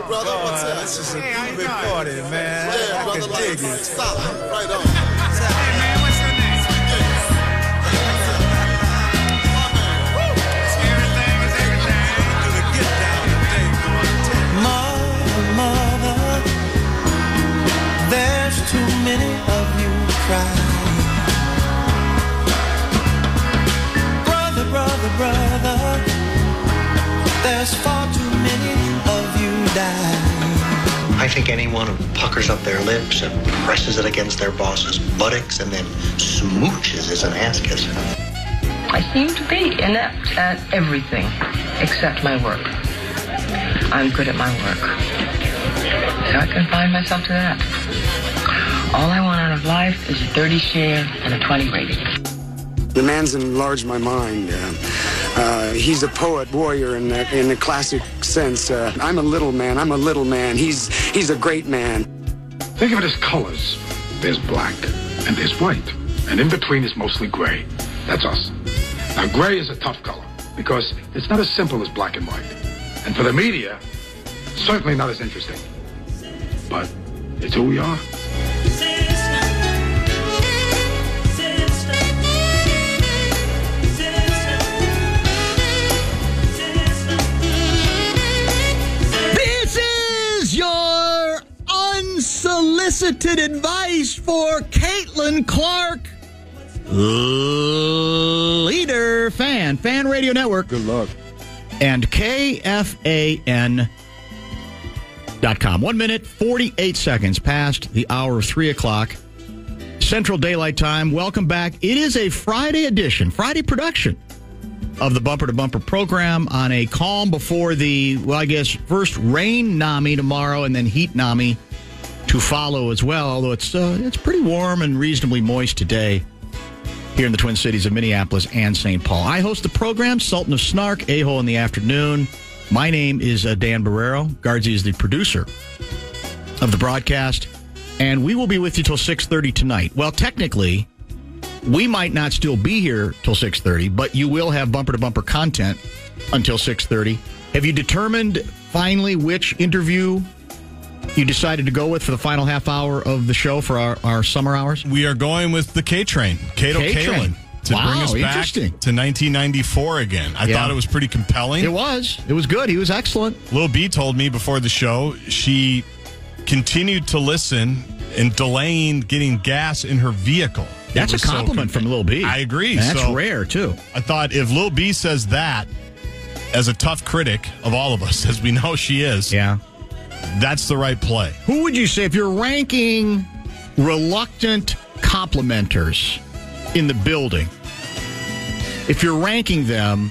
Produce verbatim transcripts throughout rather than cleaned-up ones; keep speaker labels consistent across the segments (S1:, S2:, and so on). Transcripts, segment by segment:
S1: Hey, brother, what's up?
S2: This is a
S1: hey,
S2: groovy party, man.
S1: Yeah,
S2: I
S1: brother,
S2: can
S1: like,
S2: dig it.
S1: stop. Right on.
S3: Hey, man, what's your name? Everything is everything.
S2: Do the get down today, boy.
S4: Mother, mother, there's too many of you crying. Brother, brother, brother, there's far too many of you dying.
S5: I think anyone who puckers up their lips and presses it against their boss's buttocks and then smooches is an ass kisser.
S6: I seem to be inept at everything except my work. I'm good at my work. So I confine myself to that. All I want out of life is a thirty share and a twenty rating.
S7: The man's enlarged my mind. Uh, uh, he's a poet, warrior in the, in the classic sense. Uh, I'm a little man. I'm a little man. He's he's a great man.
S8: Think of it as colors. There's black and there's white. And in between is mostly gray. That's us. Now, gray is a tough color because it's not as simple as black and white. And for the media, certainly not as interesting. But it's who we are.
S9: Unsolicited advice for Caitlin Clark, leader fan, Fan Radio Network.
S7: Good luck.
S9: And K F A N dot com. One minute, forty-eight seconds past the hour of three o'clock. Central Daylight Time. Welcome back. It is a Friday edition, Friday production of the Bumper to Bumper program on a calm before the, well, I guess, first rain Nami tomorrow and then heat Nami to follow as well, although it's uh, it's pretty warm and reasonably moist today here in the Twin Cities of Minneapolis and Saint Paul. I host the program, Sultan of Snark, A-Hole in the afternoon. My name is uh, Dan Barrero. Guardsy is the producer of the broadcast, and we will be with you till six thirty tonight. Well, technically, we might not still be here till six thirty, but you will have bumper-to-bumper content until six thirty. Have you determined finally which interview you decided to go with for the final half hour of the show for our, our summer hours?
S10: We are going with the K-Train, Kato Kalin, to
S9: wow,
S10: bring us back to nineteen ninety-four again. I yeah. thought it was pretty compelling.
S9: It was. It was good. He was excellent.
S10: Lil B told me before the show she continued to listen and delaying getting gas in her vehicle.
S9: That's a compliment so com- from Lil B.
S10: I agree.
S9: And that's
S10: so
S9: rare, too.
S10: I thought if Lil B says that, as a tough critic of all of us, as we know she is,
S9: yeah,
S10: that's the right play.
S9: Who would you say, if you're ranking reluctant complimenters in the building, if you're ranking them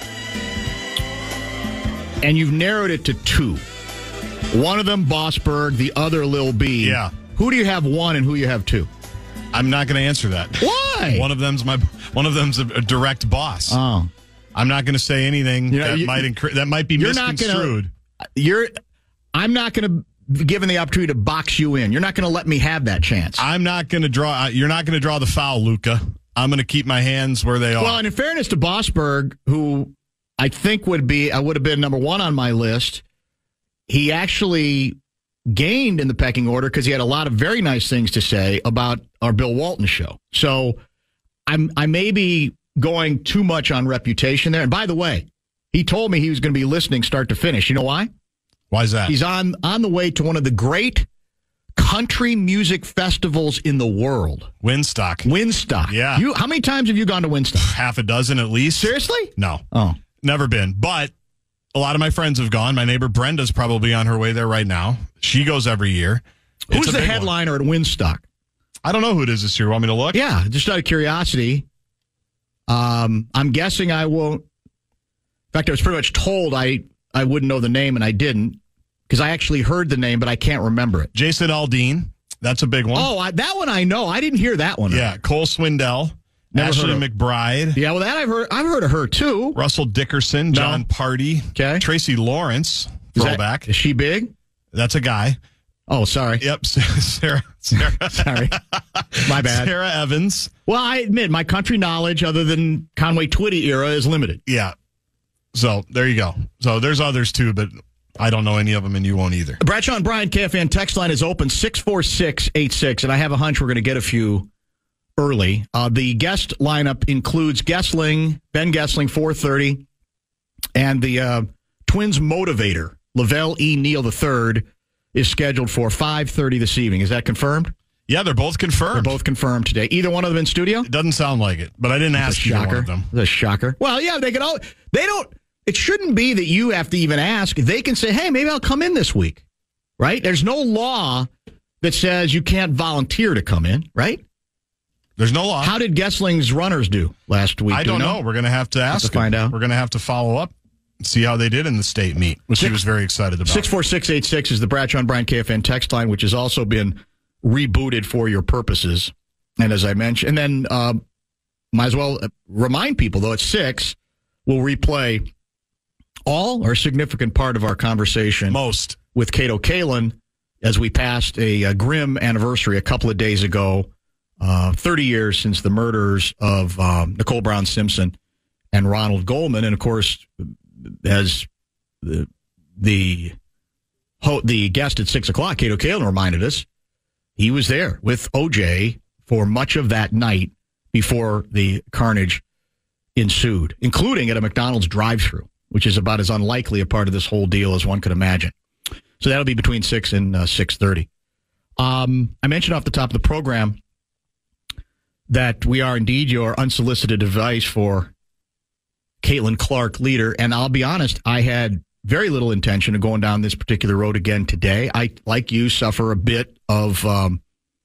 S9: and you've narrowed it to two, one of them Bossberg, the other Lil B,
S10: yeah.
S9: who do you have one and who you have two?
S10: I'm not going to answer that.
S9: Why?
S10: One of them's my one of them's a, a direct boss.
S9: Oh,
S10: I'm not going to say anything you know, that you, might incre- that might be you're misconstrued.
S9: Not gonna, you're. I'm not going to be given the opportunity to box you in. You're not going to let me have that chance.
S10: I'm not going to draw. You're not going to draw the foul, Luca. I'm going to keep my hands where they are.
S9: Well, and in fairness to Bossberg, who I think would be, I would have been number one on my list. He actually gained in the pecking order because he had a lot of very nice things to say about our Bill Walton show. So I'm I may be going too much on reputation there. And by the way, he told me he was going to be listening start to finish. You know why?
S10: Why is that?
S9: He's on, on the way to one of the great country music festivals in the world.
S10: Woodstock.
S9: Woodstock.
S10: Yeah.
S9: You, how many times have you gone to Woodstock?
S10: Half a dozen at least.
S9: Seriously?
S10: No.
S9: Oh.
S10: Never been. But a lot of my friends have gone. My neighbor Brenda's probably on her way there right now. She goes every year.
S9: Who's the headliner one. at Woodstock?
S10: I don't know who it is this year. Want me to look?
S9: Yeah, just out of curiosity. Um, I'm guessing I won't. In fact, I was pretty much told I, I wouldn't know the name, and I didn't, because I actually heard the name, but I can't remember it.
S10: Jason Aldean. That's a big one.
S9: Oh, I, that one I know. I didn't hear that one.
S10: Yeah, Cole Swindell.
S9: Never
S10: Ashley McBride.
S9: Yeah, well, that I've heard. I've heard of her too.
S10: Russell Dickerson, John
S9: no.
S10: Party,
S9: okay,
S10: Tracy Lawrence, throwback.
S9: Is, that, is she big?
S10: That's a guy.
S9: Oh, sorry.
S10: Yep, Sarah. Sarah.
S9: Sorry, my bad.
S10: Sarah Evans.
S9: Well, I admit my country knowledge, other than Conway Twitty era, is limited.
S10: Yeah. So there you go. So there's others too, but I don't know any of them, and you won't either.
S9: Bradshaw and Brian, K F A N text line is open, six four six eight six, and I have a hunch we're going to get a few early. Uh, the guest lineup includes Gessling, Ben Gessling, four thirty, and the uh, Twins motivator, Lavelle E. Neal the third, is scheduled for five thirty this evening. Is that confirmed?
S10: Yeah, they're both confirmed.
S9: They're both confirmed today. Either one of them in studio?
S10: It doesn't sound like it, but I didn't
S9: That's
S10: ask
S9: a
S10: either
S9: shocker.
S10: one of them.
S9: That's a shocker. Well, yeah, they can all. They don't. It shouldn't be that you have to even ask. They can say, "Hey, maybe I'll come in this week." Right? There's no law that says you can't volunteer to come in. Right?
S10: There's no law.
S9: How did Gessling's runners do last week?
S10: I
S9: do
S10: don't
S9: we
S10: know? know. We're going to have to ask.
S9: Have to find
S10: him.
S9: out.
S10: We're going to have to follow up. See how they did in the state meet, which he was very excited about.
S9: six four six eight six is the Bradshaw and Brian K F N text line, which has also been rebooted for your purposes. And as I mentioned, and then uh, might as well remind people, though, at six, we'll replay all or a significant part of our conversation.
S10: Most.
S9: With Cato Kalin as we passed a, a grim anniversary a couple of days ago, uh, thirty years since the murders of um, Nicole Brown Simpson and Ronald Goldman. And, of course, as the the the guest at six o'clock, Cato Kalin, reminded us, he was there with O J for much of that night before the carnage ensued, including at a McDonald's drive-thru, which is about as unlikely a part of this whole deal as one could imagine. So that'll be between six and uh, six thirty. Um, I mentioned off the top of the program that we are indeed your unsolicited advice for Caitlin Clark leader, and I'll be honest, I had very little intention of going down this particular road again today. I, like you, suffer a bit of, um,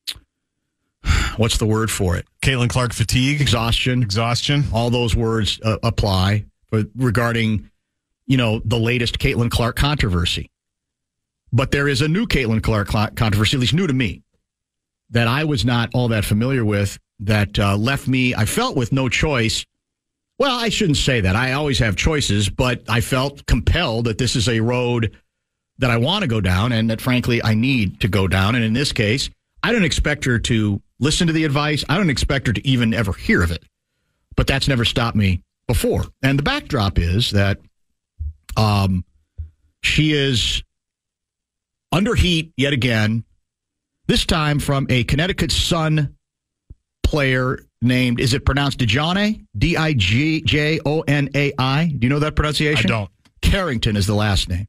S9: what's the word for it?
S10: Caitlin Clark fatigue?
S9: Exhaustion.
S10: Exhaustion.
S9: All those words uh, apply for, regarding, you know, the latest Caitlin Clark controversy. But there is a new Caitlin Clark controversy, at least new to me, that I was not all that familiar with, that uh, left me, I felt, with no choice. Well, I shouldn't say that. I always have choices, but I felt compelled that this is a road that I want to go down and that, frankly, I need to go down. And in this case, I don't expect her to listen to the advice. I don't expect her to even ever hear of it. But that's never stopped me before. And the backdrop is that um, she is under heat yet again, this time from a Connecticut Sun player named, is it pronounced Dijonai? D I G J O N A I? Do you know that pronunciation?
S10: I don't.
S9: Carrington is the last name.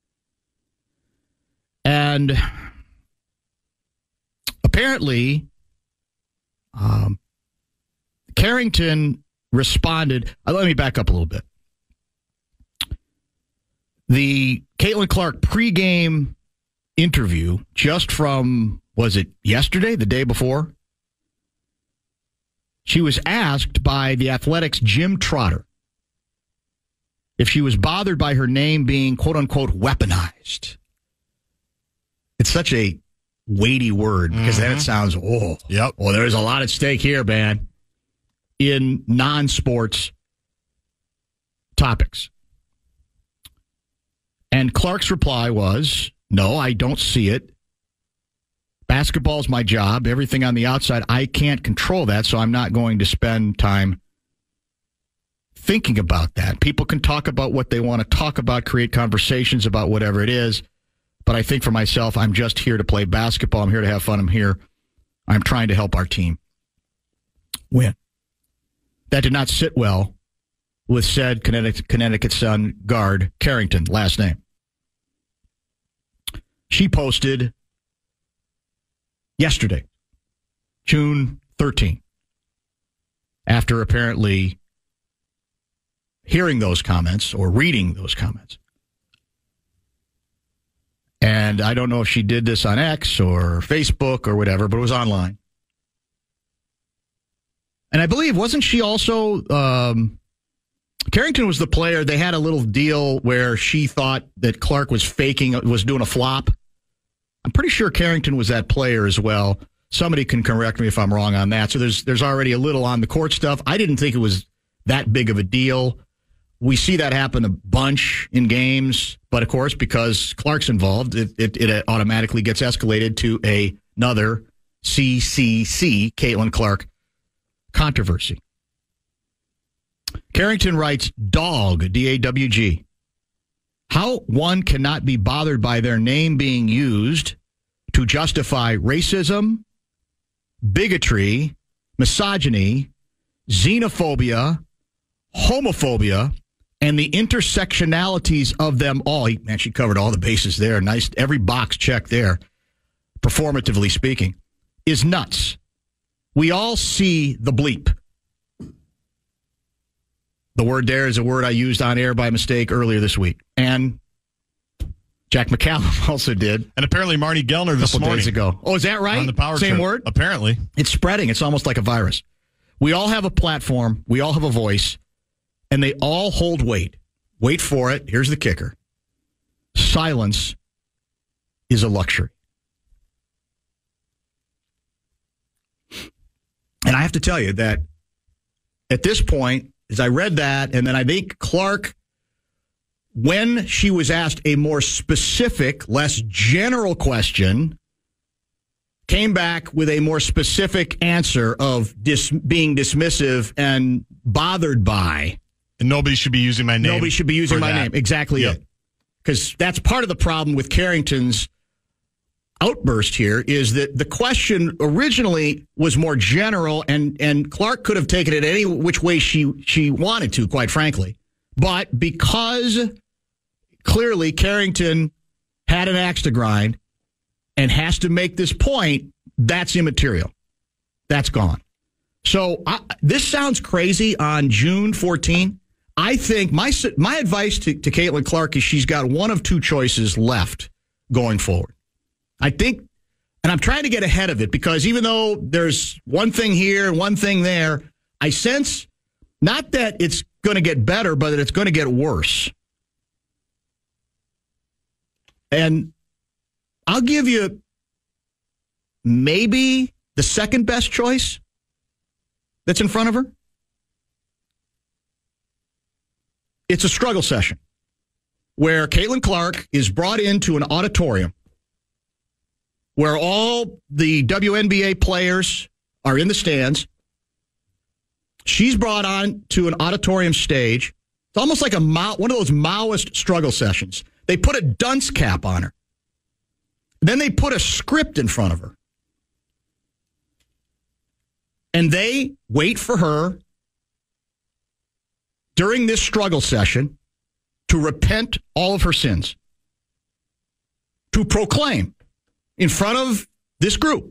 S9: And apparently, um, Carrington responded. Uh, let me back up a little bit. The Caitlin Clark pregame interview just from, was it yesterday, the day before? She was asked by the Athletics' Jim Trotter if she was bothered by her name being, quote-unquote, weaponized. It's such a weighty word because mm-hmm. then it sounds, oh,
S10: yep.
S9: well, there's a lot at stake here, man, in non-sports topics. And Clark's reply was, no, I don't see it. Basketball's my job. Everything on the outside, I can't control that, so I'm not going to spend time thinking about that. People can talk about what they want to talk about, create conversations about whatever it is, but I think for myself, I'm just here to play basketball. I'm here to have fun. I'm here. I'm trying to help our team win. That did not sit well with said Connecticut, Connecticut Sun guard Carrington, last name. She posted yesterday, June thirteenth, after apparently hearing those comments or reading those comments. And I don't know if she did this on X or Facebook or whatever, but it was online. And I believe, wasn't she also, um, Carrington was the player, they had a little deal where she thought that Clark was faking, was doing a flop. I'm pretty sure Carrington was that player as well. Somebody can correct me if I'm wrong on that. So there's there's already a little on the court stuff. I didn't think it was that big of a deal. We see that happen a bunch in games, but of course, because Clark's involved, it, it, it automatically gets escalated to a, another C C C, Caitlin Clark, controversy. Carrington writes, dog, D A W G. How Now, one cannot be bothered by their name being used to justify racism, bigotry, misogyny, xenophobia, homophobia, and the intersectionalities of them all. Man, she covered all the bases there. Nice, every box checked there, performatively speaking, is nuts. We all see the bleep. The word there is a word I used on air by mistake earlier this week. And Jack McCallum also did.
S10: And apparently Marty Gellner this
S9: a couple
S10: morning.
S9: days ago. Oh, is that right?
S10: On the power
S9: Same
S10: trip.
S9: word?
S10: Apparently.
S9: It's spreading. It's almost like a virus. We all have a platform. We all have a voice. And they all hold weight. Wait for it. Here's the kicker. Silence is a luxury. And I have to tell you that at this point, as I read that, and then I think Clark, when she was asked a more specific, less general question, came back with a more specific answer of dis- being dismissive and bothered by.
S10: And nobody should be using my name.
S9: Nobody should be using my
S10: that.
S9: name. Exactly
S10: yep.
S9: it. Because that's part of the problem with Carrington's outburst here is that the question originally was more general, and, and Clark could have taken it any which way she, she wanted to, quite frankly. But because clearly Carrington had an axe to grind and has to make this point, that's immaterial. That's gone. So I, this sounds crazy on June fourteenth. I think my my advice to, to Caitlin Clark is she's got one of two choices left going forward. I think, and I'm trying to get ahead of it because even though there's one thing here and one thing there, I sense not that it's going to get better, but that it's going to get worse. And I'll give you maybe the second best choice that's in front of her. It's a struggle session where Caitlin Clark is brought into an auditorium where all the W N B A players are in the stands. She's brought on to an auditorium stage. It's almost like a Mao, one of those Maoist struggle sessions. They put a dunce cap on her. Then they put a script in front of her. And they wait for her during this struggle session to repent all of her sins, to proclaim in front of this group.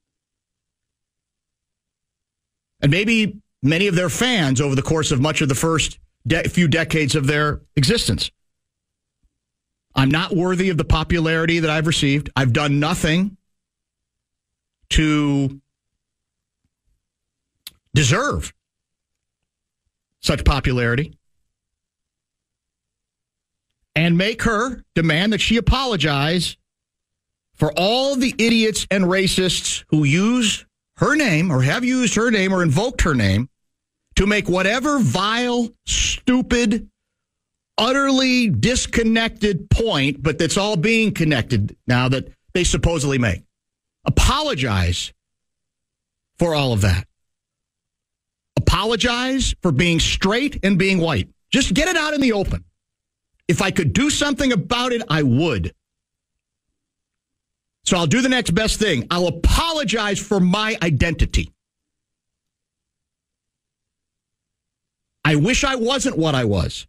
S9: And maybe many of their fans over the course of much of the first de- few decades of their existence. I'm not worthy of the popularity that I've received. I've done nothing to deserve such popularity. And make her demand that she apologize for all the idiots and racists who use her name or have used her name or invoked her name to make whatever vile, stupid, utterly disconnected point, but that's all being connected now that they supposedly make. Apologize for all of that. Apologize for being straight and being white. Just get it out in the open. If I could do something about it, I would. So I'll do the next best thing. I'll apologize for my identity. I wish I wasn't what I was.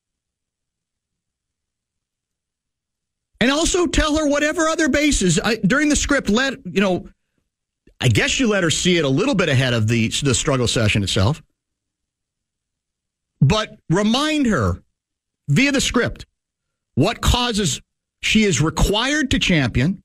S9: And also tell her whatever other bases. I, during the script, let, you know, I guess you let her see it a little bit ahead of the, the struggle session itself. But remind her via the script what causes she is required to champion,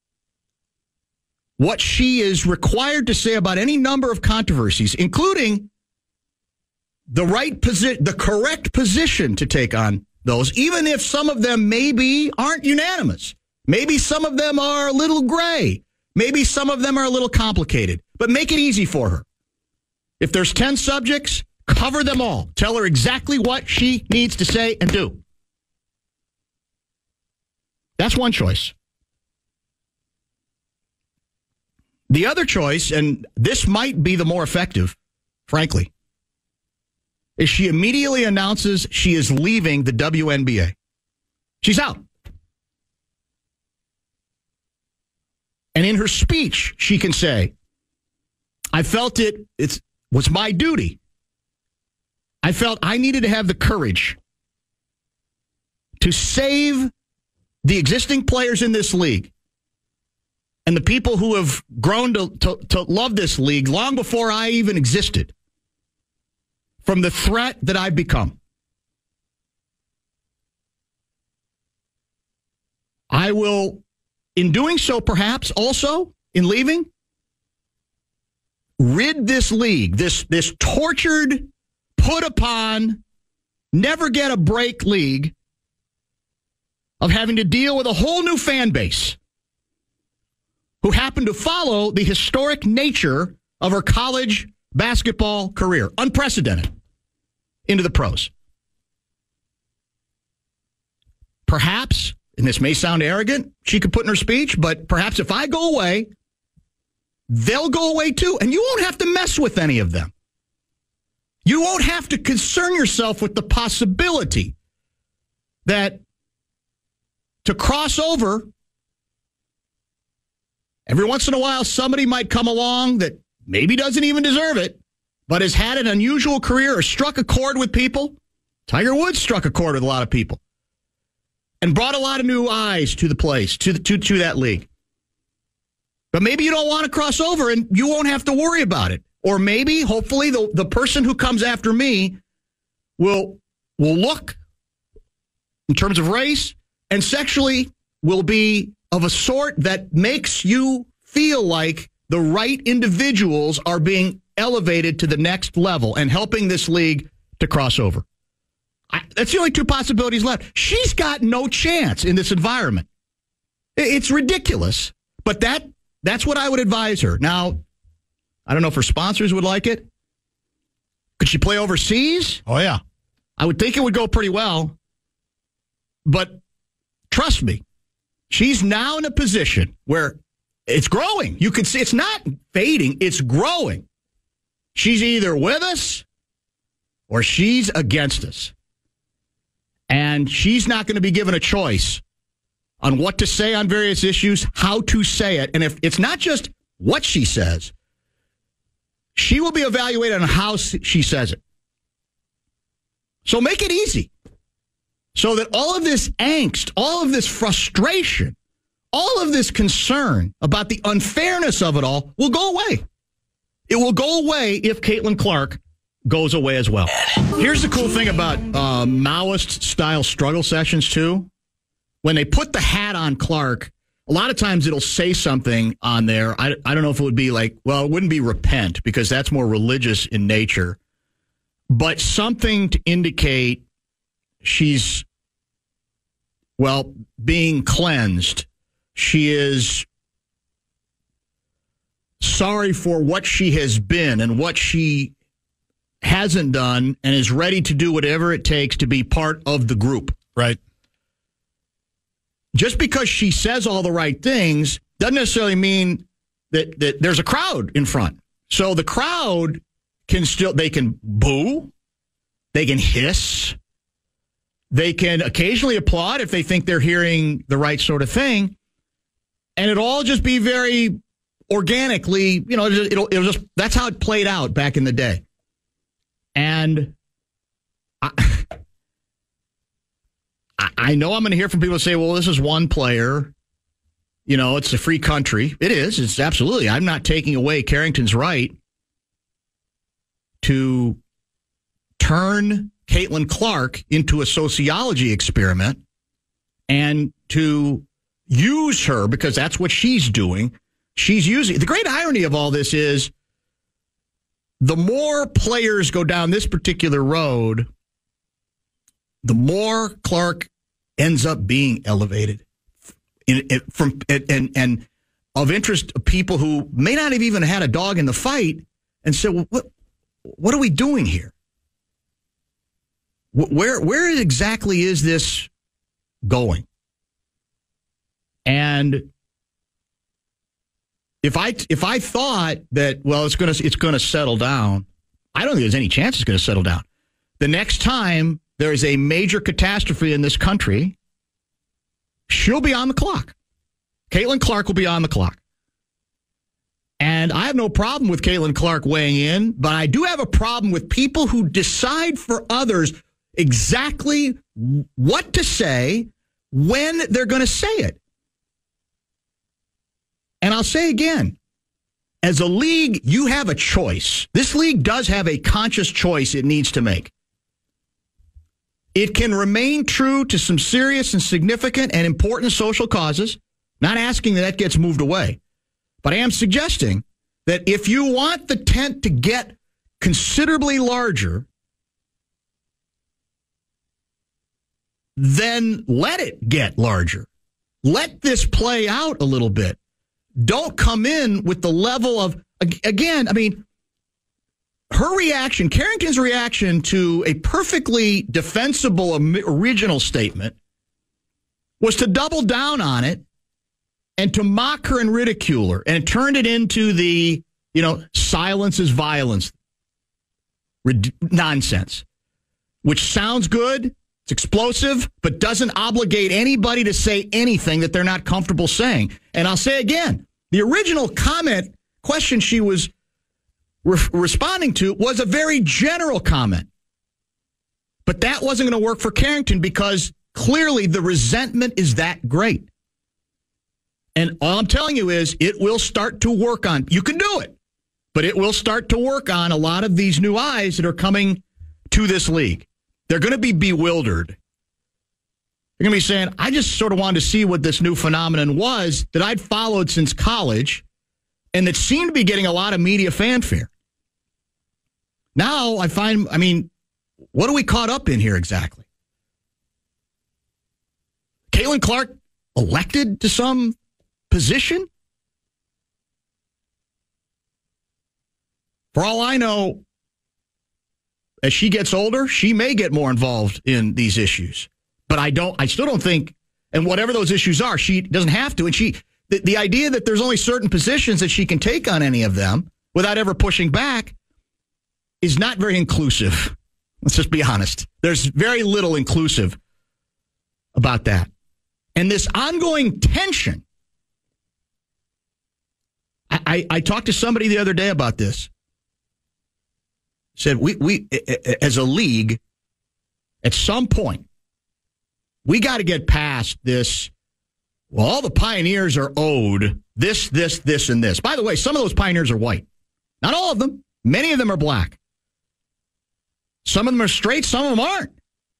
S9: what she is required to say about any number of controversies, including the right position, the correct position to take on those, even if some of them maybe aren't unanimous. Maybe some of them are a little gray. Maybe some of them are a little complicated. But make it easy for her. If there's ten subjects, cover them all. Tell her exactly what she needs to say and do. That's one choice. The other choice, and this might be the more effective, frankly, is she immediately announces she is leaving the W N B A. She's out. And in her speech, she can say, I felt it it's, was my duty. I felt I needed to have the courage to save the existing players in this league and the people who have grown to, to, to love this league long before I even existed from the threat that I've become. I will, in doing so, perhaps also in leaving, rid this league, this, this tortured, put upon, never get a break league of having to deal with a whole new fan base who happen to follow the historic nature of her college basketball career, unprecedented, into the pros. Perhaps, and this may sound arrogant, she could put in her speech, but perhaps if I go away, they'll go away too, and you won't have to mess with any of them. You won't have to concern yourself with the possibility that to cross over, every once in a while somebody might come along that maybe doesn't even deserve it, but has had an unusual career or struck a chord with people. Tiger Woods struck a chord with a lot of people and brought a lot of new eyes to the place, to, the, to, to that league. But maybe you don't want to cross over and you won't have to worry about it. Or maybe, hopefully, the, the person who comes after me will, will look, in terms of race, and sexually will be of a sort that makes you feel like the right individuals are being elevated to the next level and helping this league to cross over. I, that's the only two possibilities left. She's got no chance in this environment. It's ridiculous, but that that's what I would advise her. Now, I don't know if her sponsors would like it. Could she play overseas?
S10: Oh, yeah.
S9: I would think it would go pretty well. But trust me, she's now in a position where it's growing. You can see it's not fading, it's growing. She's either with us or she's against us. And she's not going to be given a choice on what to say on various issues, how to say it. And if it's not just what she says, she will be evaluated on how she says it. So make it easy so that all of this angst, all of this frustration, all of this concern about the unfairness of it all will go away. It will go away if Caitlin Clark goes away as well. Here's the cool thing about uh, Maoist-style struggle sessions, too. When they put the hat on Clark, a lot of times it'll say something on there. I, I don't know if it would be like, well, it wouldn't be repent because that's more religious in nature. But something to indicate she's, well, being cleansed. She is sorry for what she has been and what she hasn't done and is ready to do whatever it takes to be part of the group.
S10: Right.
S9: Just because she says all the right things doesn't necessarily mean that, that there's a crowd in front. So the crowd can still, they can boo, they can hiss, they can occasionally applaud if they think they're hearing the right sort of thing. And it'll all just be very organically, you know, it'll, it'll just, that's how it played out back in the day. And I, I know I'm going to hear from people say, well, this is one player. You know, it's a free country. It is. It's absolutely. I'm not taking away Carrington's right to turn Caitlin Clark into a sociology experiment and to use her because that's what she's doing. She's using. The great irony of all this is the more players go down this particular road, the more Clark ends up being elevated in, in, from and and of interest of people who may not have even had a dog in the fight and said, well, what what are we doing here? Where where exactly is this going? And if I if I thought that, well, it's gonna it's gonna settle down, I don't think there's any chance it's gonna settle down. The next time there is a major catastrophe in this country, she'll be on the clock. Caitlin Clark will be on the clock. And I have no problem with Caitlin Clark weighing in, but I do have a problem with people who decide for others exactly what to say when they're going to say it. And I'll say again, as a league, you have a choice. This league does have a conscious choice it needs to make. It can remain true to some serious and significant and important social causes, not asking that that gets moved away. But I am suggesting that if you want the tent to get considerably larger, then let it get larger. Let this play out a little bit. Don't come in with the level of, again, I mean, her reaction, Carrington's reaction to a perfectly defensible original statement was to double down on it and to mock her and ridicule her, and turned it into the, you know, silence is violence nonsense, which sounds good, it's explosive, but doesn't obligate anybody to say anything that they're not comfortable saying. And I'll say again, the original comment question she was re- responding to was a very general comment. But that wasn't going to work for Carrington because clearly the resentment is that great. And all I'm telling you is it will start to work on, you can do it, but it will start to work on a lot of these new eyes that are coming to this league. They're going to be bewildered. They're going to be saying, I just sort of wanted to see what this new phenomenon was that I'd followed since college and that seemed to be getting a lot of media fanfare. Now I find, I mean, what are we caught up in here exactly? Caitlin Clark elected to some position? For all I know, as she gets older, she may get more involved in these issues. But I don't, I still don't think, and whatever those issues are, she doesn't have to. And she, the, the idea that there's only certain positions that she can take on any of them without ever pushing back is not very inclusive. Let's just be honest. There's very little inclusive about that. And this ongoing tension. I, I, I talked to somebody the other day about this. Said we we as a league, at some point, we got to get past this. Well, all the Pioneers are owed this, this, this, and this. By the way, some of those Pioneers are white. Not all of them. Many of them are black. Some of them are straight. Some of them aren't.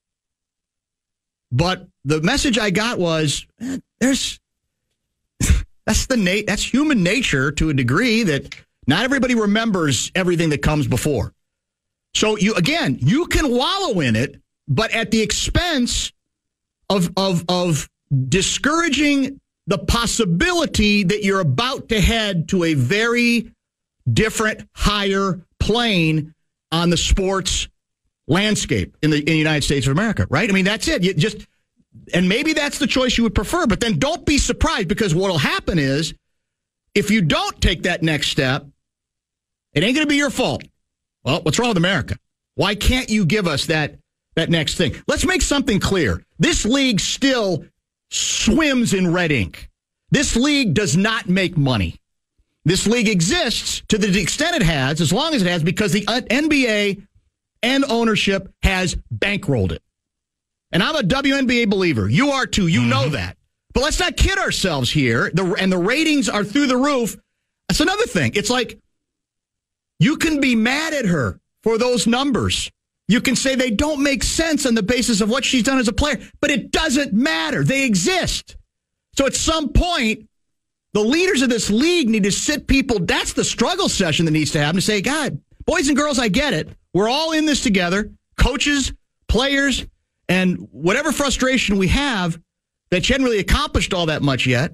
S9: But the message I got was, eh, there's that's the na- that's human nature to a degree that not everybody remembers everything that comes before. So you again, you can wallow in it, but at the expense of of of discouraging the possibility that you're about to head to a very different, higher plane on the sports landscape in the, in the United States of America, right? I mean, that's it. You just, and maybe that's the choice you would prefer, but then don't be surprised, because what will happen is if you don't take that next step, it ain't going to be your fault. Well, what's wrong with America? Why can't you give us that that next thing? Let's make something clear. This league still swims in red ink. This league does not make money. This league exists to the extent it has, as long as it has, because the N B A and ownership has bankrolled it. And I'm a W N B A believer. You are too. You mm-hmm. know that. But let's not kid ourselves here. The, and the ratings are through the roof. That's another thing. It's like, you can be mad at her for those numbers. You can say they don't make sense on the basis of what she's done as a player, but it doesn't matter. They exist. So at some point, the leaders of this league need to sit people. That's the struggle session that needs to happen, to say, God, boys and girls, I get it. We're all in this together. Coaches, players, and whatever frustration we have that she hadn't really accomplished all that much yet.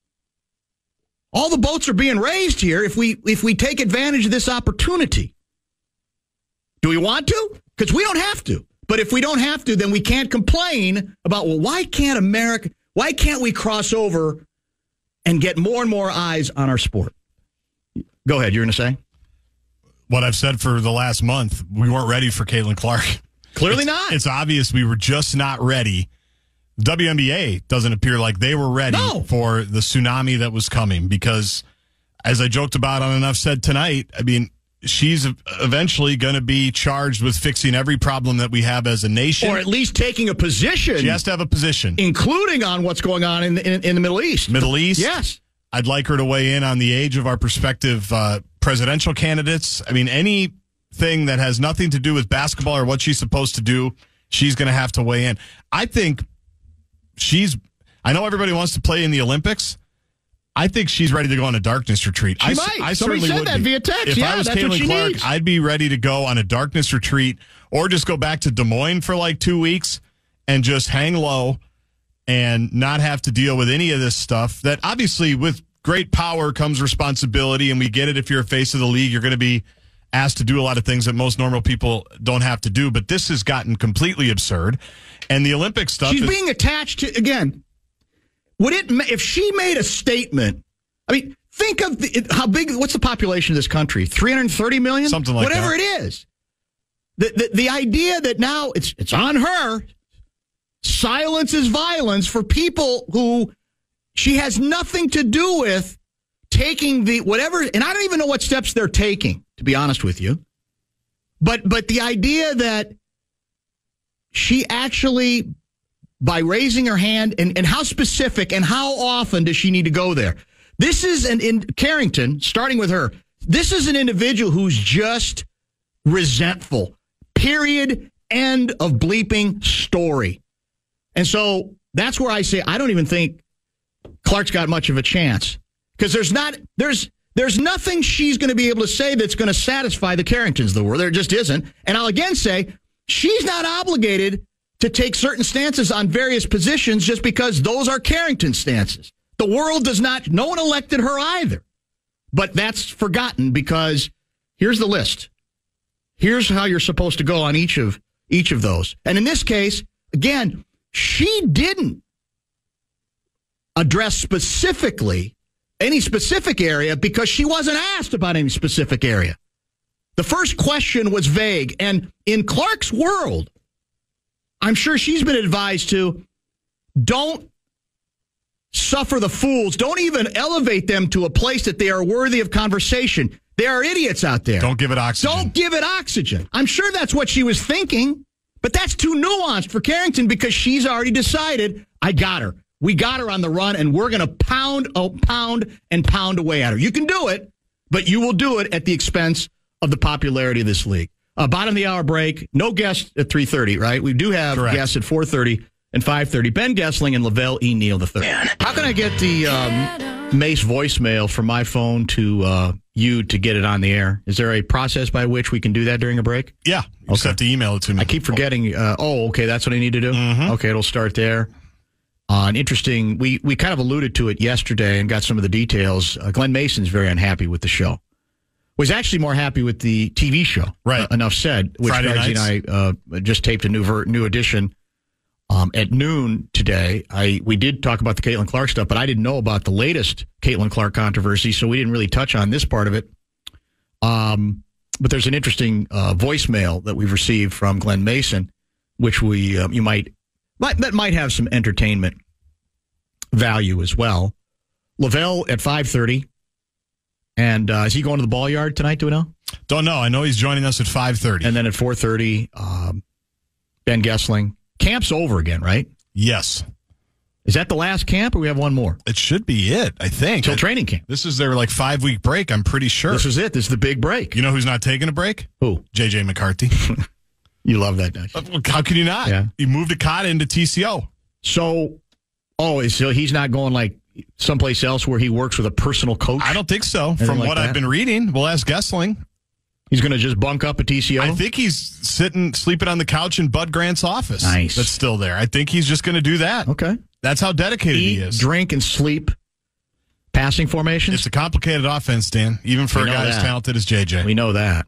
S9: All the boats are being raised here if we if we take advantage of this opportunity. Do we want to? Because we don't have to. But if we don't have to, then we can't complain about, well, why can't America, why can't we cross over and get more and more eyes on our sport? Go ahead. You're going to say?
S10: What I've said for the last month, we weren't ready for Caitlin Clark.
S9: Clearly
S10: it's,
S9: not.
S10: It's obvious we were just not ready W N B A doesn't appear like they were ready
S9: No.
S10: for the tsunami that was coming because, as I joked about on Enough Said tonight, I mean, she's eventually going to be charged with fixing every problem that we have as a nation.
S9: Or at least taking a position.
S10: She has to have a position.
S9: Including on what's going on in the, in, in the Middle East.
S10: Middle East?
S9: Yes.
S10: I'd like her to weigh in on the age of our prospective uh, presidential candidates. I mean, anything that has nothing to do with basketball or what she's supposed to do, she's going to have to weigh in. I think she's, I know everybody wants to play in the Olympics. I think she's ready to go on a darkness retreat.
S9: She
S10: I,
S9: might.
S10: I
S9: Somebody
S10: certainly
S9: said
S10: would
S9: that
S10: be.
S9: via text.
S10: If
S9: Yeah,
S10: I was
S9: that's what
S10: Caitlin
S9: she
S10: Clark,
S9: needs.
S10: I'd be ready to go on a darkness retreat or just go back to Des Moines for like two weeks and just hang low and not have to deal with any of this stuff. That obviously with great power comes responsibility, and we get it. If you're a face of the league, you're going to be asked to do a lot of things that most normal people don't have to do. But this has gotten completely absurd. And the Olympic stuff
S9: She's
S10: is,
S9: being attached to, again, would it, ma- if she made a statement, I mean, think of the, how big, what's the population of this country? three hundred thirty million?
S10: Something like
S9: Whatever
S10: that.
S9: it is. The, the, the idea that now it's, it's on her, silence is violence for people who she has nothing to do with taking the whatever, and I don't even know what steps they're taking, to be honest with you. But but the idea that she actually, by raising her hand, and, and how specific and how often does she need to go there? This is an in Carrington, starting with her, this is an individual who's just resentful. Period. End of bleeping story. And so that's where I say I don't even think Clark's got much of a chance. Because there's not there's there's nothing she's going to be able to say that's going to satisfy the Carringtons of the world. There just isn't. And I'll again say she's not obligated to take certain stances on various positions just because those are Carrington stances. The world does not. No one elected her either. But that's forgotten because here's the list. Here's how you're supposed to go on each of each of those. And in this case, again, she didn't address specifically any specific area because she wasn't asked about any specific area. The first question was vague. And in Clark's world, I'm sure she's been advised to don't suffer the fools. Don't even elevate them to a place that they are worthy of conversation. There are idiots out there.
S10: Don't give it oxygen.
S9: Don't give it oxygen. I'm sure that's what she was thinking, but that's too nuanced for Carrington because she's already decided, I got her. We got her on the run, and we're going to pound, oh, pound, and pound away at her. You can do it, but you will do it at the expense of the popularity of this league. Uh, bottom of the hour break. No guests at three thirty, right? We do have
S10: Correct. guests
S9: at four thirty and five thirty. Ben Gessling and Lavelle E. Neal the third. How can I get the um, Mace voicemail from my phone to uh, you to get it on the air? Is there a process by which we can do that during a break?
S10: Yeah. You just
S9: Okay.
S10: have to email it to me.
S9: I keep forgetting. Uh, oh, okay. That's what I need to do?
S10: Mhm.
S9: Okay, it'll start there. Uh, an interesting, we, we kind of alluded to it yesterday and got some of the details. Uh, Glenn Mason's very unhappy with the show. Was actually more happy with the T V show.
S10: Right.
S9: Uh, Enough Said, which
S10: Friday
S9: Darcy and I uh, just taped a new ver- new edition um, at noon today. I We did talk about the Caitlin Clark stuff, but I didn't know about the latest Caitlin Clark controversy, so we didn't really touch on this part of it. Um, but there's an interesting uh, voicemail that we've received from Glenn Mason, which we uh, you might, might that might have some entertainment value as well. Lavelle at five thirty. And uh, is he going to the ball yard tonight, do we know?
S10: Don't know. I know he's joining us at five thirty.
S9: And then at four thirty, um, Ben Gessling. Camp's over again, right?
S10: Yes.
S9: Is that the last camp, or we have one more?
S10: It should be it, I think.
S9: Till training camp.
S10: This is their like five-week break, I'm pretty sure.
S9: This is it. This is the big break.
S10: You know who's not taking a break?
S9: Who?
S10: J J McCarthy.
S9: You love that, don't you?
S10: How can you not?
S9: Yeah.
S10: He moved a cot into T C O.
S9: So, oh, so he's not going like someplace else where he works with a personal coach?
S10: I don't think so.
S9: Anything
S10: From
S9: like
S10: what
S9: that?
S10: I've been reading, we'll ask Gessling.
S9: He's going to just bunk up at T C O?
S10: I think he's sitting, sleeping on the couch in Bud Grant's office.
S9: Nice.
S10: That's still there. I think he's just going to do that.
S9: Okay.
S10: That's how dedicated
S9: Eat,
S10: he is.
S9: drink, and sleep passing formations?
S10: It's a complicated offense, Dan, even for
S9: We
S10: a
S9: know
S10: guy as
S9: that.
S10: talented as J J.
S9: We know that.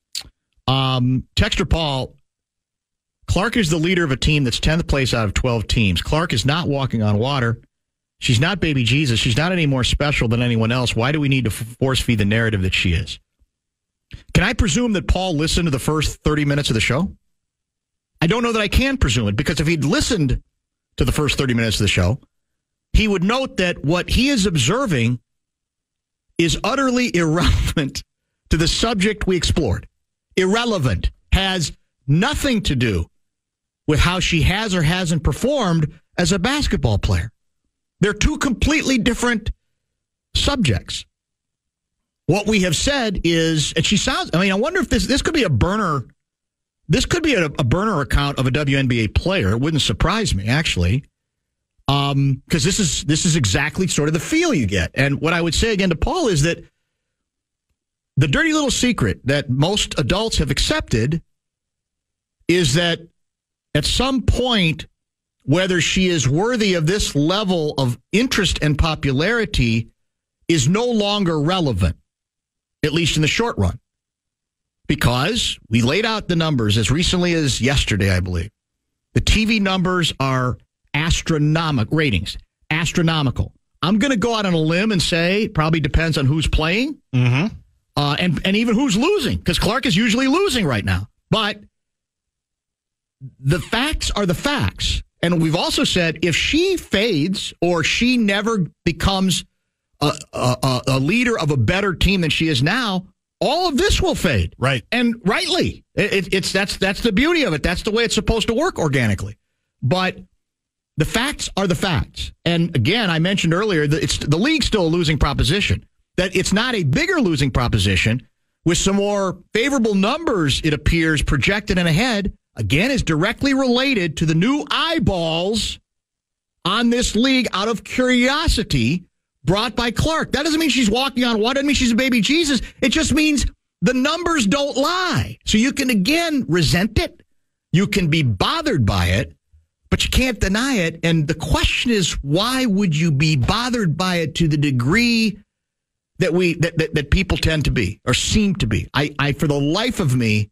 S9: Um, Texter Paul, Clark is the leader of a team that's tenth place out of twelve teams. Clark is not walking on water. She's not baby Jesus. She's not any more special than anyone else. Why do we need to force feed the narrative that she is? Can I presume that Paul listened to the first thirty minutes of the show? I don't know that I can presume it, because if he'd listened to the first thirty minutes of the show, he would note that what he is observing is utterly irrelevant to the subject we explored. Irrelevant. Has nothing to do with how she has or hasn't performed as a basketball player. They're two completely different subjects. What we have said is, and she sounds, I mean, I wonder if this this could be a burner, this could be a, a burner account of a W N B A player. It wouldn't surprise me, actually, um, because this is this is exactly sort of the feel you get. And what I would say again to Paul is that the dirty little secret that most adults have accepted is that at some point, whether she is worthy of this level of interest and popularity is no longer relevant, at least in the short run. Because we laid out the numbers as recently as yesterday, I believe. The T V numbers are astronomical, ratings, astronomical. I'm going to go out on a limb and say, it probably depends on who's playing.
S10: Mm-hmm.
S9: Uh, and, and even who's losing, because Clark is usually losing right now. But the facts are the facts. And we've also said if she fades or she never becomes a, a, a leader of a better team than she is now, all of this will fade.
S10: Right.
S9: And rightly. It, it's that's that's the beauty of it. That's the way it's supposed to work organically. But the facts are the facts. And again, I mentioned earlier that it's the league's still a losing proposition. That it's not a bigger losing proposition with some more favorable numbers, it appears, projected and ahead, again, is directly related to the new eyeballs on this league out of curiosity brought by Clark. That doesn't mean she's walking on water. It doesn't mean she's a baby Jesus. It just means the numbers don't lie. So you can, again, resent it. You can be bothered by it, but you can't deny it. And the question is, why would you be bothered by it to the degree that we that, that, that people tend to be or seem to be? I, I, for the life of me,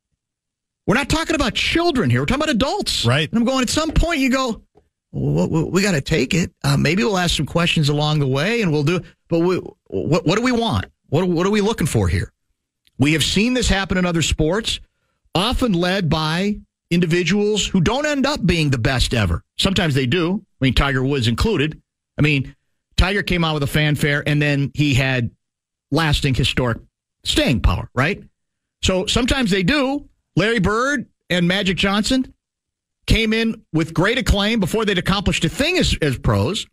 S9: we're not talking about children here. We're talking about adults.
S10: Right.
S9: And I'm going, at some point you go, well, we, we got to take it. Uh, maybe we'll ask some questions along the way and we'll do it. But we, what, what do we want? What, what are we looking for here? We have seen this happen in other sports, often led by individuals who don't end up being the best ever. Sometimes they do. I mean, Tiger Woods included. I mean, Tiger came out with a fanfare and then he had lasting historic staying power, right? So sometimes they do. Larry Bird and Magic Johnson came in with great acclaim before they'd accomplished a thing as, as pros,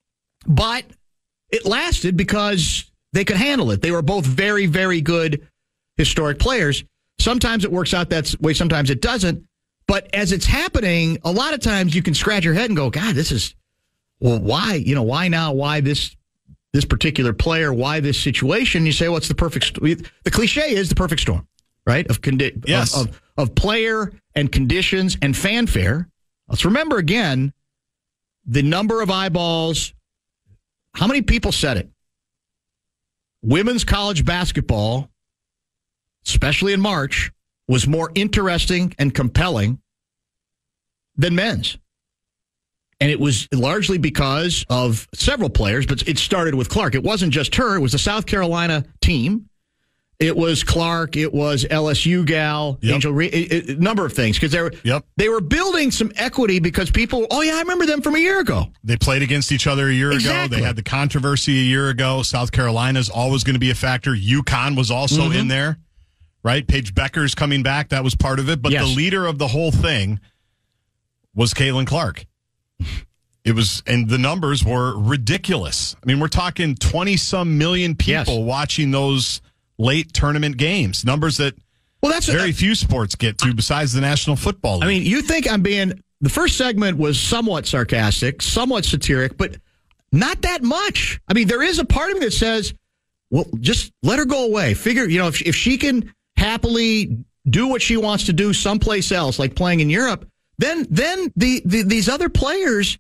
S9: but it lasted because they could handle it. They were both very, very good historic players. Sometimes it works out that way, sometimes it doesn't. But as it's happening, a lot of times you can scratch your head and go, God, this is, well, why? You know, why now? Why this this particular player? Why this situation? You say, well, it's the perfect, st- the cliche is the perfect storm. Right? Of, condi-
S10: yes.
S9: of, of of player and conditions and fanfare. Let's remember again, the number of eyeballs. How many people said it? Women's college basketball, especially in March, was more interesting and compelling than men's. And it was largely because of several players, but it started with Clark. It wasn't just her. It was the South Carolina team. It was Clark. It was L S U gal,
S10: yep.
S9: Angel Reed, a, a number of things because they were
S10: yep.
S9: they were building some equity because people. Oh yeah, I remember them from a year ago.
S10: They played against each other a year
S9: exactly.
S10: ago. They had the controversy a year ago. South Carolina's always going to be a factor. UConn was also
S9: mm-hmm.
S10: in there, right? Paige Becker's coming back. That was part of it. But
S9: yes.
S10: the leader of the whole thing was Caitlin Clark. It was, and the numbers were ridiculous. I mean, we're talking twenty some million people
S9: yes.
S10: watching those late tournament games, numbers that
S9: well, that's
S10: very
S9: a,
S10: few sports get to besides the National Football League.
S9: I mean, you think I'm being, the first segment was somewhat sarcastic, somewhat satiric, but not that much. I mean, there is a part of me that says, well, just let her go away. Figure, you know, if, if she can happily do what she wants to do someplace else, like playing in Europe, then then the, the these other players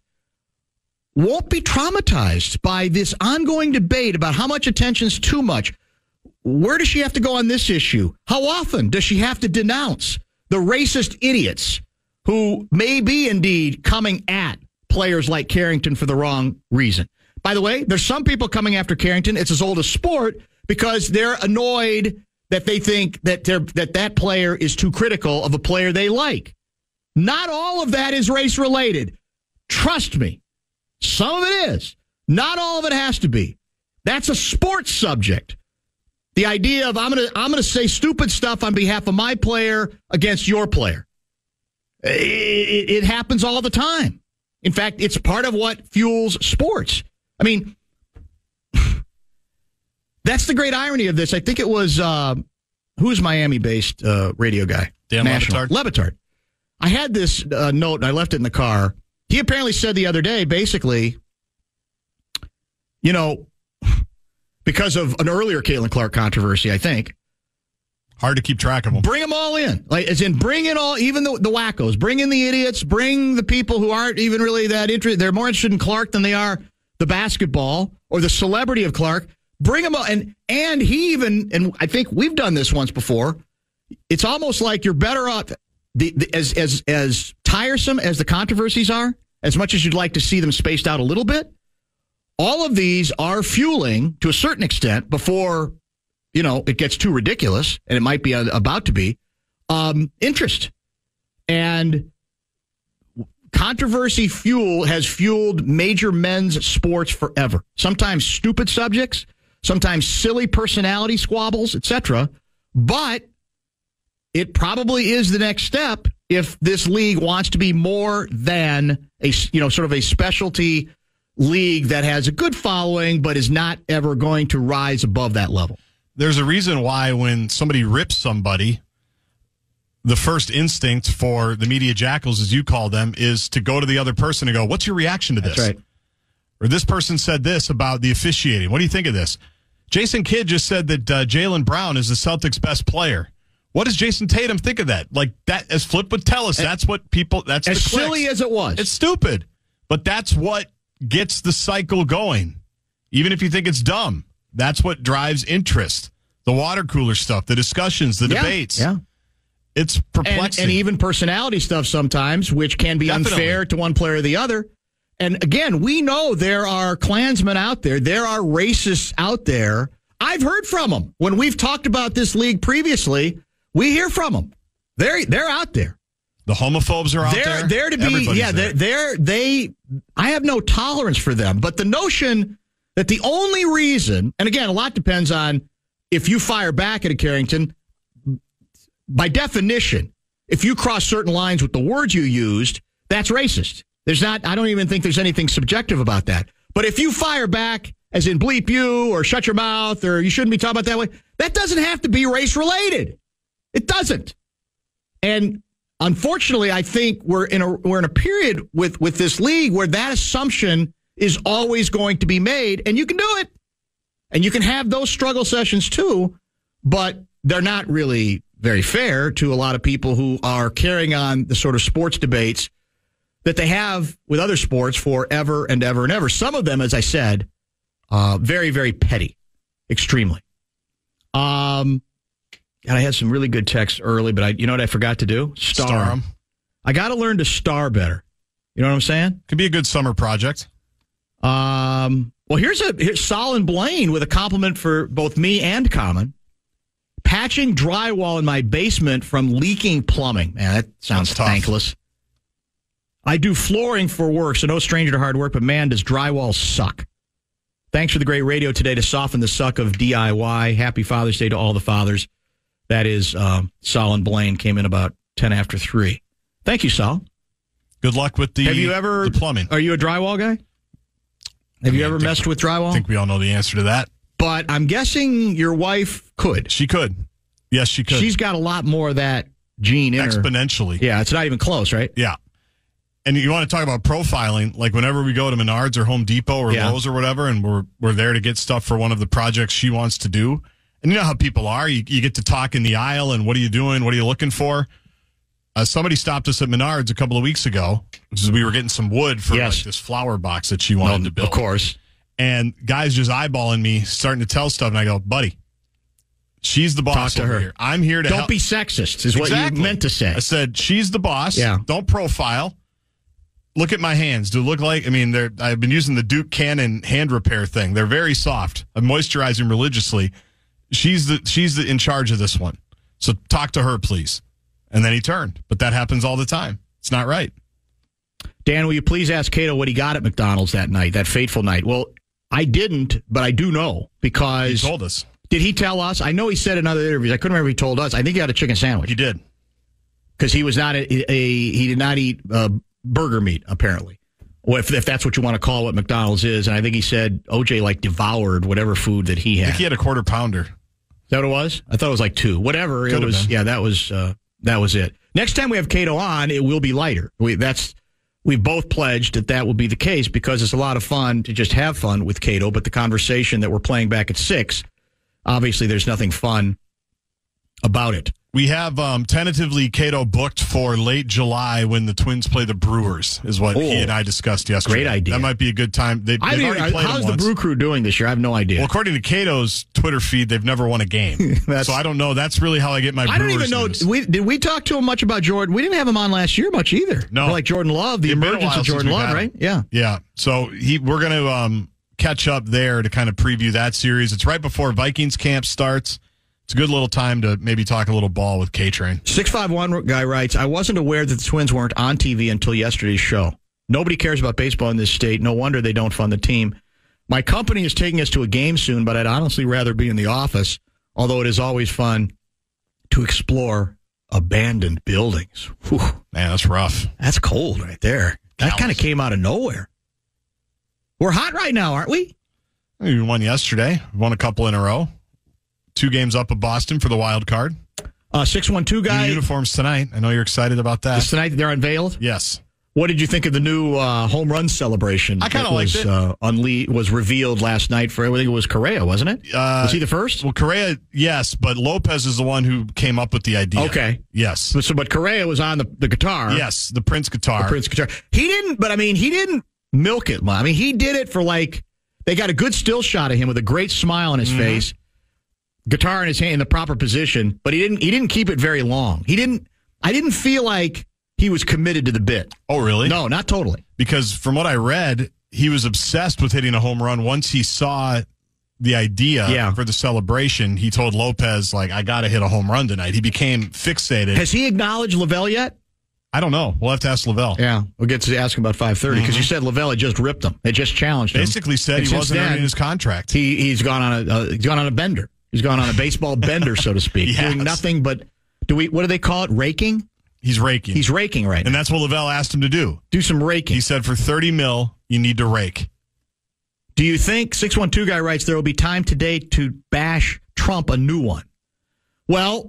S9: won't be traumatized by this ongoing debate about how much attention's too much. Where does she have to go on this issue? How often does she have to denounce the racist idiots who may be indeed coming at players like Carrington for the wrong reason? By the way, there's some people coming after Carrington. It's as old as sport because they're annoyed that they think that they're, that that player is too critical of a player they like. Not all of that is race related. Trust me, some of it is. Not all of it has to be. That's a sports subject. The idea of I'm going to I'm going to say stupid stuff on behalf of my player against your player. It, it, it happens all the time. In fact, it's part of what fuels sports. I mean, that's the great irony of this. I think it was, uh, who's Miami-based uh, radio guy?
S10: Dan
S9: National.
S10: Lebitard.
S9: Lebitard. I had this uh, note, and I left it in the car. He apparently said the other day, basically, you know, because of an earlier Caitlin Clark controversy, I think.
S10: Hard to keep track of them.
S9: Bring them all in. Like, as in, bring in all, even the, the wackos. Bring in the idiots. Bring the people who aren't even really that interested. They're more interested in Clark than they are the basketball or the celebrity of Clark. Bring them all. And, and he even, and I think we've done this once before, it's almost like you're better off, the, the, as, as, as tiresome as the controversies are, as much as you'd like to see them spaced out a little bit, all of these are fueling, to a certain extent, before, you know, it gets too ridiculous, and it might be about to be, um, interest. And controversy fuel has fueled major men's sports forever. Sometimes stupid subjects, sometimes silly personality squabbles, et cetera. But it probably is the next step if this league wants to be more than a, you know, sort of a specialty league that has a good following, but is not ever going to rise above that level.
S10: There's a reason why when somebody rips somebody, the first instinct for the media jackals, as you call them, is to go to the other person and go, what's your reaction to this?
S9: That's right.
S10: Or this person said this about the officiating. What do you think of this? Jason Kidd just said that uh, Jaylen Brown is the Celtics' best player. What does Jason Tatum think of that? Like that, as Flip would tell us, that's what people, that's
S9: as
S10: the clicks.
S9: silly as it was.
S10: It's stupid, but that's what gets the cycle going. Even if you think it's dumb, that's what drives interest. The water cooler stuff, the discussions, the
S9: yeah,
S10: debates.
S9: Yeah.
S10: It's perplexing.
S9: And, and even personality stuff sometimes, which can be
S10: Definitely.
S9: unfair to one player or the other. And again, we know there are Klansmen out there. There are racists out there. I've heard from them. When we've talked about this league previously, we hear from them. They're, they're out there.
S10: The homophobes are out
S9: they're,
S10: there.
S9: They're to be,
S10: Everybody's
S9: yeah, they're, they're, they, I have no tolerance for them. But the notion that the only reason, and again, a lot depends on if you fire back at a Carrington, by definition, if you cross certain lines with the words you used, that's racist. There's not, I don't even think there's anything subjective about that. But if you fire back, as in bleep you, or shut your mouth, or you shouldn't be talking about that way, that doesn't have to be race related. It doesn't. And unfortunately, I think we're in a we're in a period with, with this league where that assumption is always going to be made, and you can do it. And you can have those struggle sessions too, but they're not really very fair to a lot of people who are carrying on the sort of sports debates that they have with other sports for ever and ever and ever. Some of them, as I said, uh, very, very petty, extremely. Um, and I had some really good texts early, but I, you know what I forgot to do? Star,
S10: Star 'em.
S9: I got to learn to star better. You know what I'm saying?
S10: Could be a good summer project.
S9: Um, well, here's a here's Solon Blaine with a compliment for both me and Common. Patching drywall in my basement from leaking plumbing. Man, that sounds
S10: That's tough.
S9: thankless. I do flooring for work, so no stranger to hard work, but man, does drywall suck. Thanks for the great radio today to soften the suck of D I Y. Happy Father's Day to all the fathers. That is um, Solon Blaine, came in about ten after three. Thank you, Sol.
S10: Good luck with the,
S9: Have you ever,
S10: the plumbing.
S9: Are you a drywall guy? Have you ever messed with drywall?
S10: I think we all know the answer to that.
S9: But I'm guessing your wife could.
S10: She could. Yes, she could.
S9: She's got a lot more of that gene in her.
S10: Exponentially.
S9: Yeah, it's not even close, right?
S10: Yeah. And you want to talk about profiling, like whenever we go to Menards or Home Depot or
S9: Yeah.
S10: Lowe's or whatever, and we're we're there to get stuff for one of the projects she wants to do. And you know how people are. You, you get to talk in the aisle, and what are you doing? What are you looking for? Uh, somebody stopped us at Menards a couple of weeks ago, which is we were getting some wood for
S9: Yes.
S10: like this flower box that she wanted
S9: No,
S10: to build.
S9: of course.
S10: And guys just eyeballing me, starting to tell stuff, and I go, buddy, she's the boss
S9: Talk to
S10: over
S9: her.
S10: here. I'm here to
S9: Don't
S10: help.
S9: be sexist, is what
S10: Exactly.
S9: you meant to say.
S10: I said, she's the boss.
S9: Yeah.
S10: Don't profile. Look at my hands. Do it look like, I mean, they're, I've been using the Duke Cannon hand repair thing. They're very soft. I'm moisturizing religiously. She's the she's the, in charge of this one. So talk to her, please. And then he turned. But that happens all the time. It's not right.
S9: Dan, will you please ask Cato what he got at McDonald's that night, that fateful night? Well, I didn't, but I do know because...
S10: He told us.
S9: Did he tell us? I know he said in other interviews. I couldn't remember if he told us. I think he got a chicken sandwich.
S10: He did.
S9: Because he was not a, a... He did not eat uh, burger meat, apparently. Well, if, if that's what you want to call what McDonald's is. And I think he said O J, like, devoured whatever food that he had.
S10: I think he had a quarter pounder.
S9: Is that what it was? I thought it was like two. Whatever.
S10: Could
S9: it was.
S10: been.
S9: Yeah, that was uh, that was it. Next time we have Cato on, it will be lighter. We, that's... We've both pledged that that will be the case because it's a lot of fun to just have fun with Cato, but the conversation that we're playing back at six, obviously there's nothing fun about it.
S10: We have um, tentatively Cato booked for late July when the Twins play the Brewers, is what
S9: Oh,
S10: he and I discussed yesterday.
S9: great idea.
S10: That might be a good time. They,
S9: I
S10: they've
S9: mean,
S10: already played
S9: how's
S10: them
S9: the
S10: once.
S9: Brew Crew doing this year? I have no idea.
S10: Well, according to Cato's Twitter feed, they've never won a game. so I don't know. That's really how I get my
S9: I don't
S10: Brewers
S9: even know.
S10: news.
S9: We, did we talk to him much about Jordan? We didn't have him on last year much either.
S10: No.
S9: Like Jordan Love, the
S10: It's been a
S9: emergence
S10: while
S9: of
S10: since
S9: Jordan
S10: we've
S9: Love,
S10: had
S9: right?
S10: him.
S9: Yeah.
S10: Yeah. So he, we're going to um, catch up there to kind of preview that series. It's right before Vikings camp starts. It's a good little time to maybe talk a little ball with K-Train.
S9: six five one guy writes, I wasn't aware that the Twins weren't on T V until yesterday's show. Nobody cares about baseball in this state. No wonder they don't fund the team. My company is taking us to a game soon, but I'd honestly rather be in the office, although it is always fun to explore abandoned buildings. Whew.
S10: Man, that's rough.
S9: That's cold right there. That
S10: Counts.
S9: kind of came out of nowhere. We're hot right now, aren't we?
S10: We won yesterday. We won a couple in a row. Two games up of Boston for the wild card.
S9: Uh, six one two guy.
S10: New uniforms tonight. I know you're excited about that.
S9: Is tonight they're unveiled?
S10: Yes.
S9: What did you think of the new uh, home run celebration?
S10: I kinda
S9: that was,
S10: liked it.
S9: Uh, unle- was revealed last night for, I think it was Correa, wasn't it?
S10: Uh,
S9: was he the first?
S10: Well, Correa, yes, but Lopez is the one who came up with the idea.
S9: Okay.
S10: Yes.
S9: But, so, but Correa was on the, the guitar.
S10: Yes, the Prince guitar.
S9: The Prince guitar. He didn't, but I mean, he didn't milk it. I mean, he did it for like, they got a good still shot of him with a great smile on his
S10: Mm-hmm.
S9: face, guitar in his hand in the proper position, but he didn't, he didn't keep it very long. He didn't, I didn't feel like he was committed to the bit.
S10: Oh, really?
S9: No, not totally.
S10: Because from what I read, he was obsessed with hitting a home run. Once he saw the idea
S9: Yeah.
S10: for the celebration, he told Lopez, like, I got to hit a home run tonight. He became fixated.
S9: Has he acknowledged Lavelle yet?
S10: I don't know. We'll have to ask Lavelle.
S9: Yeah, we'll get to ask him about five thirty because you said Lavelle had just ripped him. It just challenged him.
S10: Basically said
S9: And
S10: he
S9: since
S10: wasn't
S9: then,
S10: earning his contract.
S9: He he's gone on a uh, he's gone on a bender. He's gone on a baseball bender, so to speak,
S10: He
S9: doing
S10: has.
S9: nothing but do we? What do they call it? Raking.
S10: He's raking.
S9: He's raking right
S10: and
S9: now.
S10: that's what Lavelle asked him to do.
S9: Do some raking.
S10: He said for thirty mil, you need to rake.
S9: Do you think six one two guy writes there will be time today to bash Trump a new one? Well,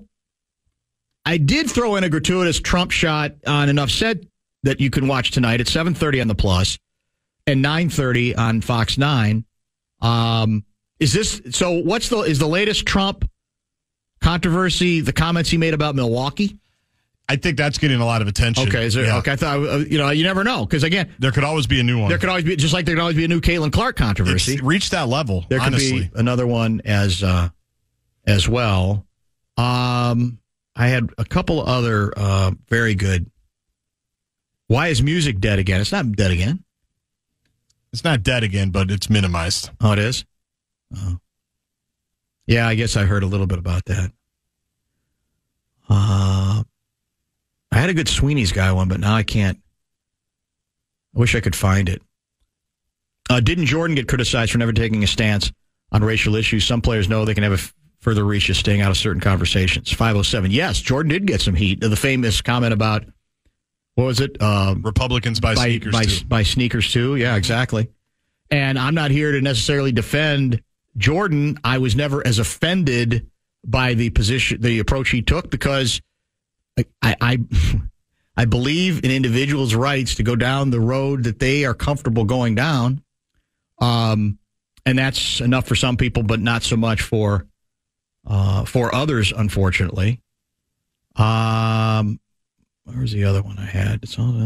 S9: I did throw in a gratuitous Trump shot on Enough Said that you can watch tonight at seven thirty on the Plus and nine thirty on Fox nine. Um, is this so? What's the is the latest Trump controversy? The comments he made about Milwaukee.
S10: I think that's getting a lot of attention.
S9: Okay, is there,
S10: Yeah.
S9: okay. I thought uh, you know you never know because again
S10: There could always be a new one.
S9: there could always be just like there could always be a new Caitlin Clark controversy.
S10: It's reached that level,
S9: There could
S10: honestly.
S9: be another one as uh, as well. Um, I had a couple other uh, very good. Why is music dead again? It's not dead again.
S10: It's not dead again, but it's minimized.
S9: Oh, it is? Oh. Yeah, I guess I heard a little bit about that. Uh, I had a good Sweeney's guy one, but now I can't. I wish I could find it. Uh, didn't Jordan get criticized for never taking a stance on racial issues? Some players know they can have a f- further reach just staying out of certain conversations. five oh seven. Yes, Jordan did get some heat. The famous comment about, what was it? Uh,
S10: Republicans buy
S9: by,
S10: sneakers,
S9: by,
S10: too.
S9: by sneakers, too. Yeah, exactly. And I'm not here to necessarily defend Jordan. I was never as offended by the position, the approach he took, because I, I, I believe in individuals' rights to go down the road that they are comfortable going down. Um, and that's enough for some people, but not so much for uh, for others, unfortunately. Um, where's the other one I had? It's all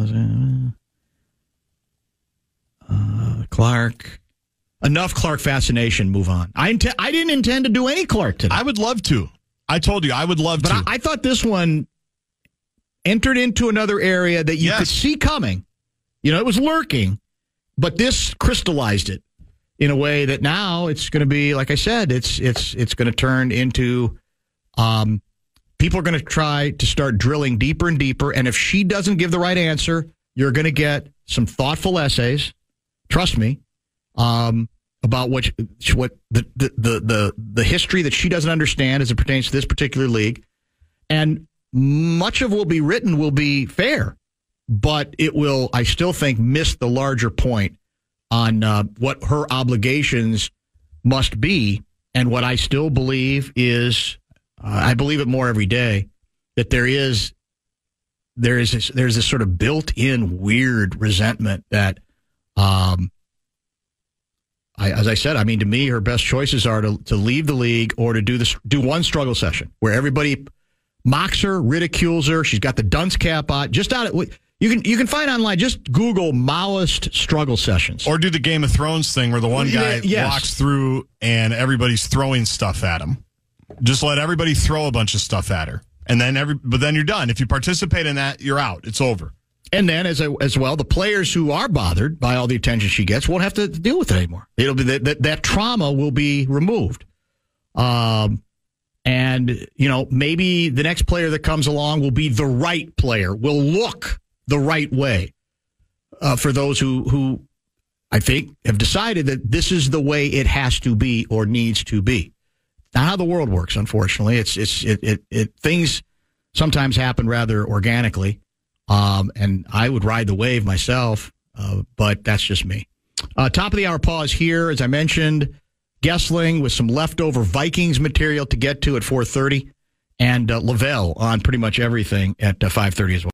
S9: uh, Clark. Enough Clark fascination. Move on. I int- I didn't intend to do any Clark today.
S10: I would love to. I told you I would love
S9: But
S10: to.
S9: I, I thought this one entered into another area that you
S10: Yes.
S9: could see coming. You know, it was lurking, but this crystallized it in a way that now it's going to be, like I said, it's it's it's going to turn into um, people are going to try to start drilling deeper and deeper. And if she doesn't give the right answer, you're going to get some thoughtful essays. Trust me, um, about what what the, the the the the history that she doesn't understand as it pertains to this particular league, and much of what will be written will be fair, but it will, I still think, miss the larger point on uh, what her obligations must be, and what I still believe is, uh, I believe it more every day, that there is there is this, there's this sort of built-in weird resentment that. Um, I, as I said, I mean, to me, her best choices are to, to leave the league or to do this, do one struggle session where everybody mocks her, ridicules her. She's got the dunce cap on. Just out, of, you can you can find online. Just Google Maoist struggle sessions,
S10: or do the Game of Thrones thing where the one guy
S9: yes.
S10: walks through and everybody's throwing stuff at him. Just let everybody throw a bunch of stuff at her, and then every. But then you're done. If you participate in that, you're out. It's over.
S9: And then, as a, as well, the players who are bothered by all the attention she gets won't have to deal with it anymore. It'll be that that, that trauma will be removed, um, and you know maybe the next player that comes along will be the right player, will look the right way uh, for those who who I think have decided that this is the way it has to be or needs to be. Not how the world works, unfortunately. It's it's it it, it things sometimes happen rather organically. Um, and I would ride the wave myself, uh, but that's just me. Uh, top of the hour pause here. As I mentioned, Gessling with some leftover Vikings material to get to at four thirty, and uh, Lavelle on pretty much everything at uh, five thirty as well.